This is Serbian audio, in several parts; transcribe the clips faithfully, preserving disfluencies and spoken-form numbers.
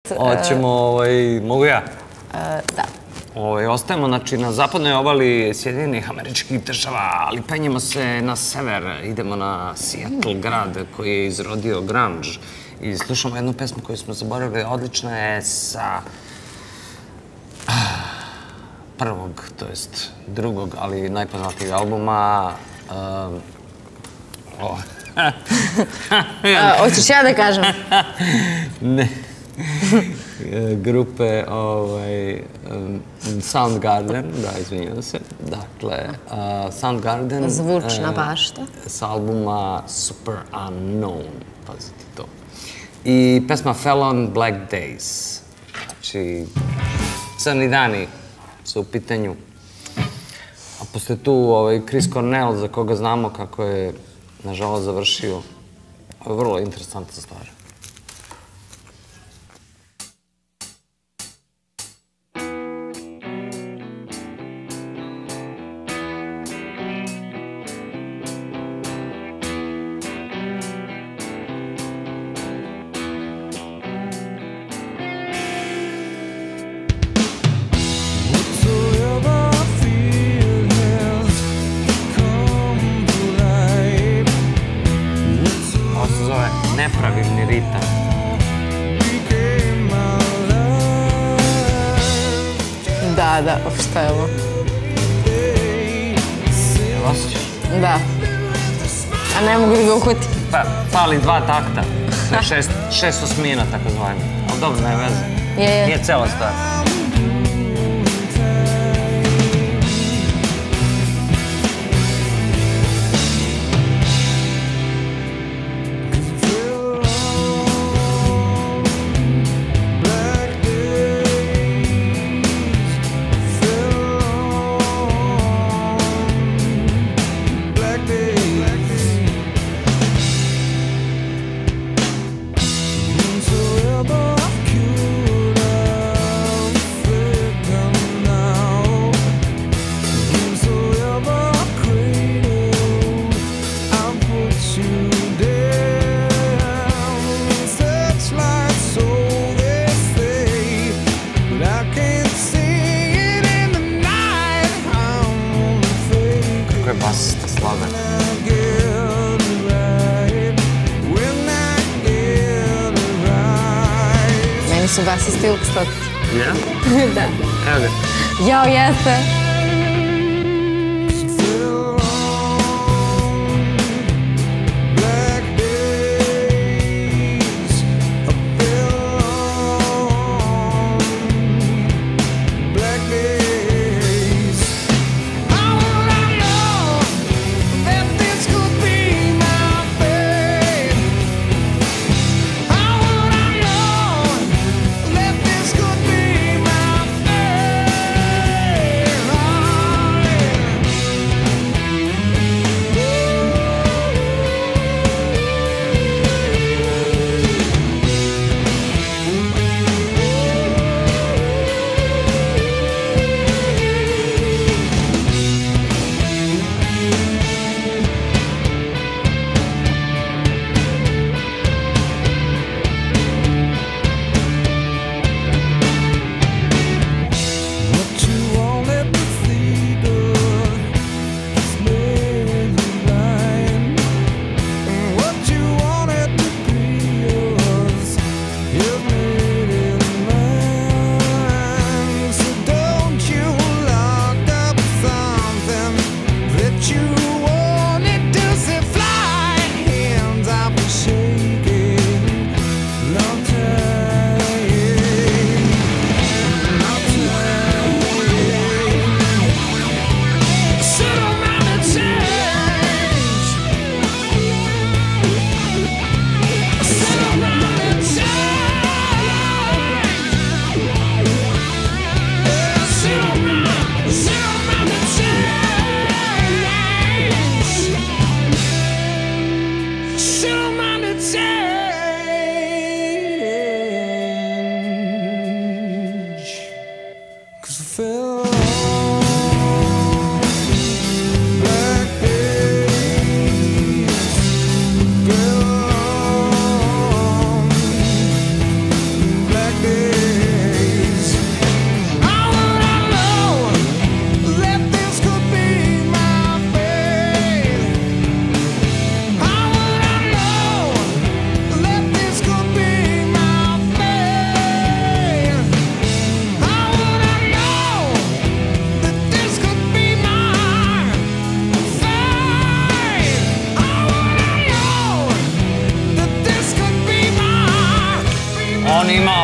Hoćemo, mogu ja? Da. Ostajemo, znači, na zapadnoj obali Sjedinjenih Američkih Država, ali penjemo se na sever, idemo na Seattle, grad koji je izrodio grunge i slušamo jednu pesmu koju smo zaboravili, odlična je sa prvog, to jest drugog, ali najpoznatijeg albuma. Hoćeš ja da kažem? Ne. Grupe Soundgarden, da, izvinjam se. Dakle, Soundgarden... Zvučna bašta. S albuma Super Unknown, pazite to. I pesma Fell on Black Days. Znači, crni dani su u pitanju. A posle tu Chris Cornell, za koga znamo kako je, nažalost, završio. Ovo je vrlo interesantna stvar. Nepravilni ritam. Da, da, šta je ovo? Jel osjećaš? Da. A ne mogu da ga uhvatim. Pa, fali dva takta. Šest osmina, tako zvanje. Ali dobro, ne veze. Je, je. Nije cela stvar. Basista Slaven. Meni su basisti uvijek stoti. Ja? Da. Evo ga. Jao, jeste.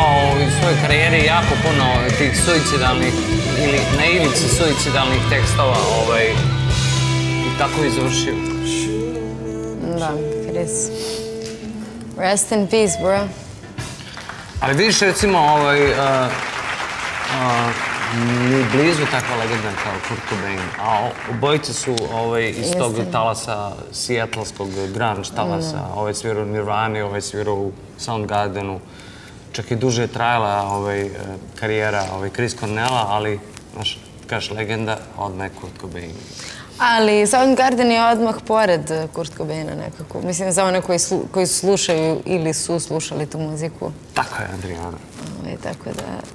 imao u svojoj karijeri jako puno tih suicidalnih ili na ivici suicidalnih tekstova i tako i završio. Da, Chris. Rest in peace, bro. Ali vidiš, recimo, ni blizu takva legenda kao Kurt Cobain, a obojice su iz tog talasa, sijetlskog grunge talasa, ovaj svirao u Nirvani, ovaj svirao u Soundgardenu. Čak i duže je trajala karijera Chris Cornella, ali, znaš, kažeš legenda, odmah je Kurt Cobain. Ali Soundgarden je odmah pored Kurt Cobaina nekako. Mislim, za one koji slušaju ili su slušali tu muziku. Tako je, Adriana. Tako da...